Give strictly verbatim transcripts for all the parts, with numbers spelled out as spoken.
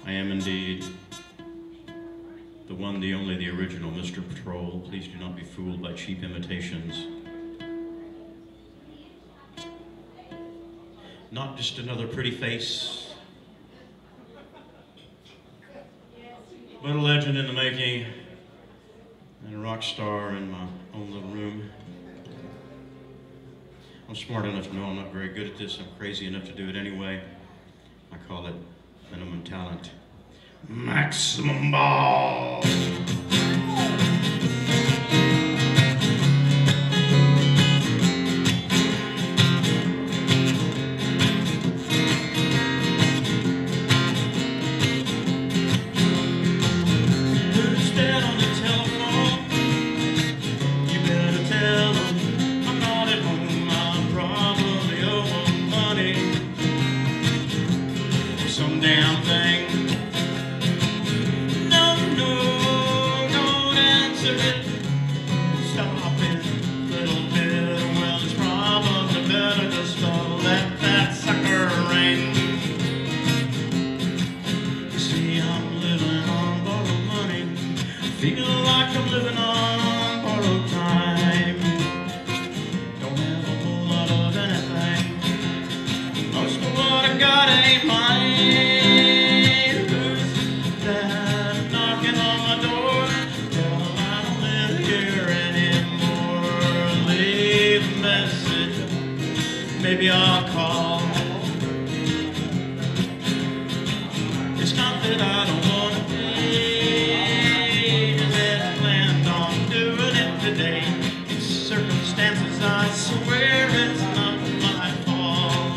I am indeed the one, the only, the original Mister Patrol. Please do not be fooled by cheap imitations. Not just another pretty face, but a legend in the making, and a rock star in my own little room. I'm smart enough to know I'm not very good at this. I'm crazy enough to do it anyway. I call it minimum talent. Maximum Balls! Some damn thing. No, no, don't answer it. Stop it a little bit. Well, it's probably better just to let that sucker ring. You see, I'm living on borrowed money. Feel like I'm living on borrowed time. Don't have a whole lot of anything. Most of what I got ain't mine. Maybe I'll call. It's not that I don't want to pay, it's that I planned on doing it today. It's circumstances, I swear it's not my fault.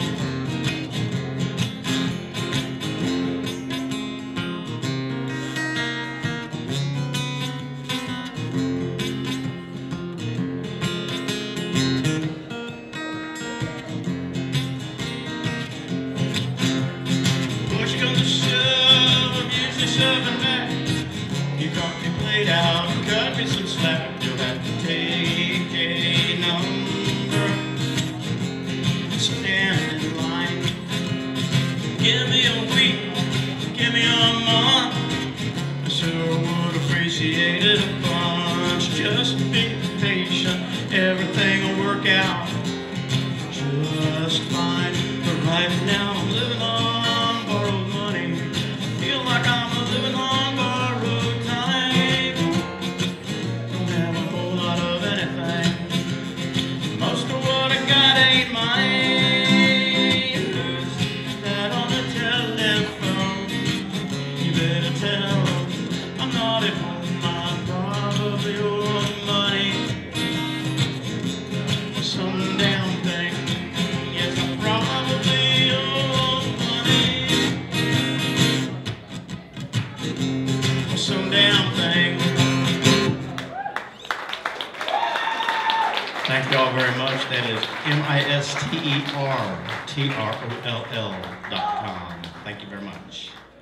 Shoving back, you caught me played out and cut me some slack. You'll have to take a number, stand in line. Give me a week, give me a month. I sure would appreciate it a bunch. Just be patient, everything will work out just fine. But right now I'm living on borrowed money. Feel like I'm living on borrowed time. Don't have a whole lot of anything. Most of what I got ain't mine. Who's that on the telephone? You better tell them I'm not at home. I probably owe money. Some damn thing. Yes, I probably owe money. Some damn thing. Thank you all very much. That is M I S T E R T R O L L dot com. Thank you very much.